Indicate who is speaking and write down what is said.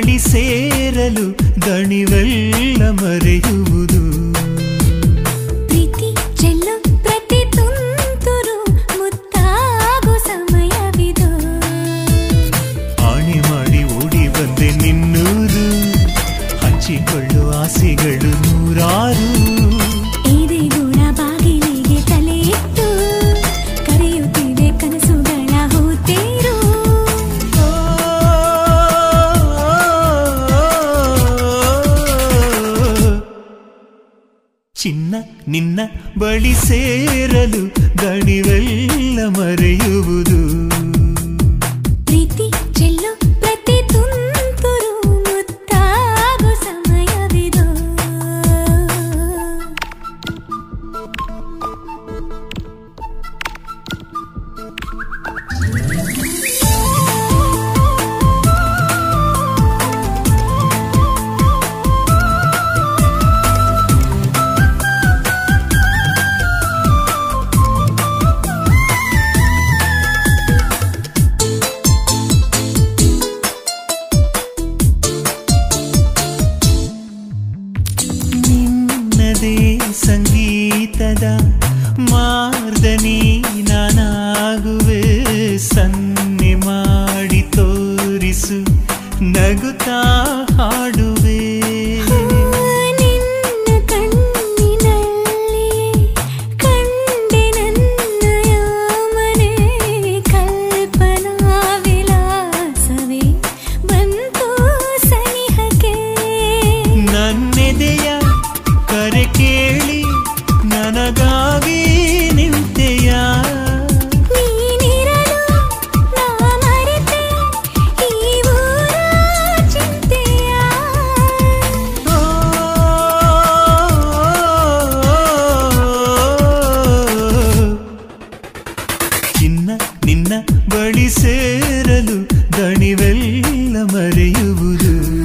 Speaker 1: ಬಳಿ ಸೇರಲು ದಣಿವೆಲ್ಲ ಮರೆಯುವುದು.
Speaker 2: ಪ್ರೀತಿ ಚೆಲ್ಲು ಪ್ರತಿ ತುಂತುರು ಮುತ್ತಾಗೋ ಸಮಯವಿದು.
Speaker 1: ಆಣೆ ಮಾಡಿ ಓಡಿ ಬಂದೆ ನಿನ್ನೂರು, ಹಂಚಿಕೊಳ್ಳು ಆಸೆಗಳು ನೂರಾರು.
Speaker 2: ಎದೆಗೂಡ ಬಾಗಿಲಿಗೆ ತಲೆ ಇಟ್ಟು ಕರೆಯುತ್ತಿದೆ ಕನಸುಗಳ ಹೂತೇರು.
Speaker 1: ಚಿನ್ನ ನಿನ್ನ ಬಳಿ ಸೇರಲು ದಣಿವೆಲ್ಲ ಮರೆಯುವುದು.
Speaker 2: ಪ್ರೀತಿ ಚೆಲ್ಲು ಪ್ರತಿ ತುಂತುರು ಮುತ್ತಾಗೋ ಸಮಯವಿದು. ನಿನ್ನದೇ ಸಂಗೀತದ ಮಾರ್ದನಿ ನಾನಾಗುವೆ. ಸನ್ನೆ ಮಾಡಿ ತೋರಿಸು ನಗುತ್ತಾ ಹಾಡುವೆ. ನಿನ್ನ ಕಣ್ಣಿನಲ್ಲಿ ಕಂಡೆ ನನ್ನಯ ಮನೆ. ಕಲ್ಪನಾ ವಿಲಾಸವೇ ಬಂತು ಸನಿಹಕ್ಕೆ.
Speaker 1: ನನ್ನೆದೆಯ ಕರೆ ಕೇಳಿ ನನಗಾಗಿ ನಿಂತೆಯ.
Speaker 2: ನೀನಿರಲು ನಾ ಮರೆತೆ ಈ ಊರ ಚಿಂತೆಯ.
Speaker 1: ಚಿನ್ನ ನಿನ್ನ ಬಳಿ ಸೇರಲು ದಣಿವೆಲ್ಲ ಮರೆಯುವುದು.